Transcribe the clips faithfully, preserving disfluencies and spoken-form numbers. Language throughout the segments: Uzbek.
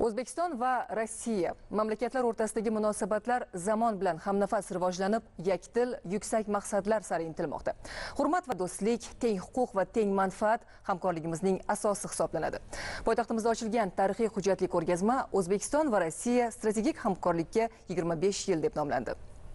O'zbekiston va Rossiya mamlakatlar o'rtasidagi munosabatlar zamon bilan hamnafas rivojlanib, yakdil, yuksak maqsadlar sari intilmoqda. Hurmat va do'stlik, teng huquq va teng manfaat hamkorligimizning asosi hisoblanadi. Poytaxtimizda ochilgan tarixiy hujjatli ko'rgazma O'zbekiston va Rossiya strategik hamkorlikka yigirma besh yil deb nomlandi.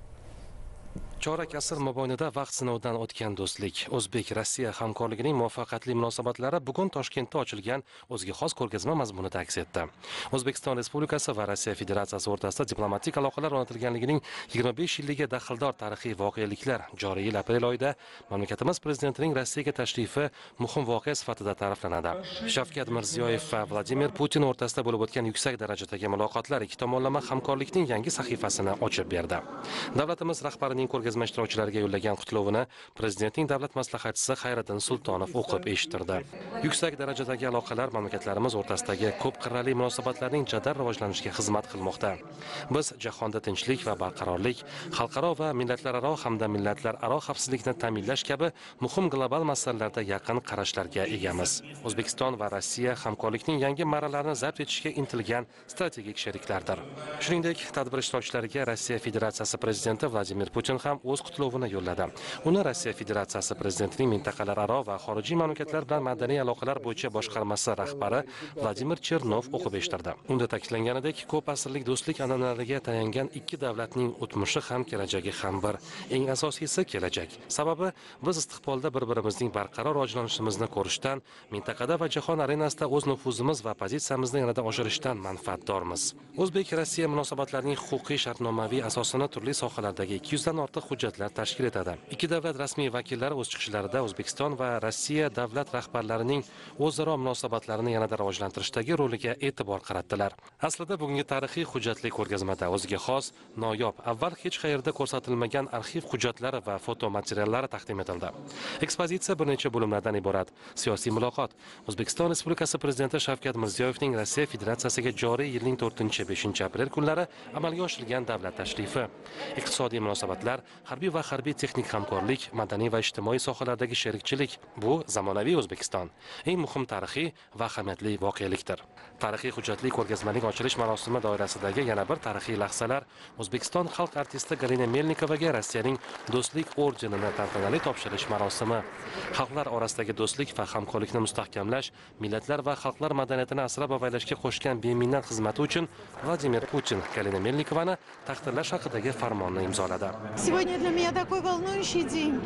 Chorak asr mobaynida vaqt sinovidan o'tgan do'stlik, O'zbek-Rossiya hamkorligining muvaffaqiyatli munosabatlari bugun Toshkentda ochilgan o'ziga xos ko'rgazma mazmunida aks etdi. O'zbekiston Respublikasi va Rossiya Federatsiyasi o'rtasida diplomatik aloqalar o'rnatilganligining yigirma besh yilligiga daxldor tarixiy voqeliklar joriy yil aprel oyida mamlakatimiz prezidentining Rossiyaga tashrifi muhim voqea sifatida ta'riflanadi. Shavkat Mirziyoyev va Vladimir Putin o'rtasida bo'lib o'tgan yuksak darajadagi muloqotlar ikki tomonlama hamkorlikning yangi sahifasini ochib berdi. Davlatimiz rahbarining ko'rgazma ishtirokchilariga yo'llagan qutlovini prezidentning davlat maslahatchisi Xayriddin Sultonov o'qib eshittirdi. Yuksak darajadagi aloqalar mamlakatlarimiz o'rtasidagi ko'p qirrali munosabatlarning jadal rivojlanishiga xizmat qilmoqda. Biz jahonda tinchlik va barqarorlik, xalqaro va millatlararo hamda millatlararo xavfsizlikni ta'minlash kabi muhim global masalalarda yaqin qarashlarga egamiz. O'zbekiston va Rossiya hamkorlikning yangi marralarini zabt etishga intilgan strategik sheriklardir. Shuningdek, tadbir ishtirokchilariga Rossiya Federatsiyasi prezidenti Vladimir Putin ham o'z qutlovini yo'lladi. Uni Rossiya Federatsiyasi prezidentining mintaqalararo va xorijiy mamlakatlar bilan madaniy aloqalar bo'yicha boshqarmasi rahbari Vladimir Chernov o'qib eshittirdi. Unda ta'kidlanganidek, ko'p asrlik do'stlik an'analariga tayangan ikki davlatning o'tmishi ham kelajagi ham bir. Eng asosiysi kelajak. Sababi biz istiqbolda bir-birimizning barqaror rivojlanishimizni ko'rishdan, mintaqada va jahon arenasida o'z nufuzimiz va pozitsiyamizni yanada oshirishdan manfaatdormiz. O'zbek-Rossiya munosabatlarining huquqiy shartnomaviy asosini turli sohalardagi ikki yuz dan ortiq hujjatlar tashkil etadi. Ikki davlat rasmiy vakillari o'z chiqishlarida O'zbekiston va Rossiya davlat rahbarlarining o'zaro munosabatlarini yanada rivojlantirishdagi roliga e'tibor qaratdilar. Aslida bugungi tarixiy hujjatli ko'rgazmada o'ziga xos, noyob, avval hech qayerda ko'rsatilmagan arxiv hujjatlari va fotomateriallari taqdim etildi. Ekspozitsiya bir necha bo'limlardan iborat. Siyosiy muloqot. O'zbekiston Respublikasi prezidenti Shavkat Mirziyoyevning Rossiya Federatsiyasiga joriy yilning to'rtinchi beshinchi aprel kunlari amalga oshirilgan davlat tashrifi. Iqtisodiy munosabatlar, harbiy va harbiy texnik hamkorlik, madaniy va ijtimoiy sohalardagi sherikchilik bu zamonaviy O'zbekiston. Eng muhim tarixiy va ahamiyatli voqelikdir. Tarixiy hujjatli ko'rgazmaning ochilish marosimi doirasidagi yana bir tarixiy lahzalar O'zbekiston xalq artisti Galina Melnikovaga Rossiyaning do'stlik ordenini tantanali topshirish marosimi. Xalqlar orasidagi do'stlik va hamkorlikni mustahkamlash, millatlar va xalqlar madaniyatini asrab-avaylashga qo'shgan beminnat xizmati uchun Vladimir Putin Galina Melnikovani taqdirlash haqidagi farmonni imzoladi. Сегодня для меня такой волнующий день.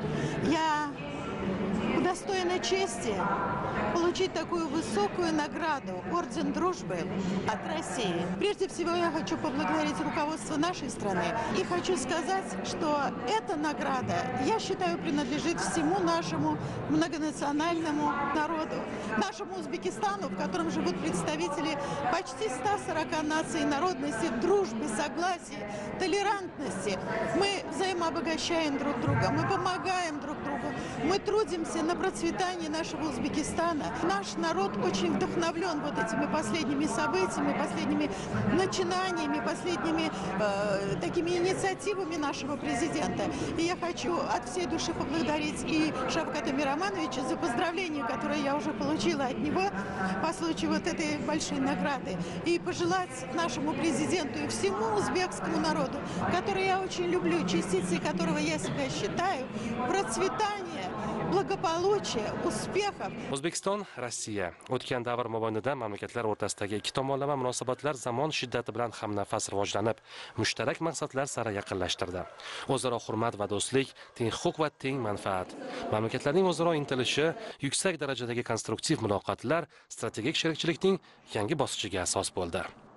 Я удостоена чести получить такую высокую награду, орден дружбы от России. Прежде всего я хочу поблагодарить руководство нашей страны и хочу сказать, что эта награда, я считаю, принадлежит всему нашему многонациональному народу, нашему Узбекистану, в котором живут представители почти ста сорока наций и народностей в дружбе, согласии, толерантности. Мы взаимообогащаем друг друга, мы помогаем друг другу, мы трудимся на процветание нашего Узбекистана. Наш народ очень вдохновлен вот этими последними событиями, последними начинаниями, последними э, такими инициативами нашего президента. И я хочу от всей души поблагодарить и Шавката Миромановича за поздравления, которые я уже получила от него по случаю вот этой большой награды. И пожелать нашему президенту и всему узбекскому народу, который я очень люблю, частицей которого я себя считаю, процветания, благополучия, успехов. O'zbekiston, Rossiya o'tgan davr mobaynida mamlakatlar o'rtasidagi ikki tomonlama munosabatlar zamon shiddati bilan hamnafas rivojlanib, mushtarak maqsadlar sari yaqinlashtirdi. O'zaro hurmat va do'stlik, teng huquq va teng manfaat. Mamlakatlarning o'zaro intilishi, yuksak darajadagi konstruktiv muloqotlar strategik sherikchilikning yangi bosqichiga asos bo'ldi.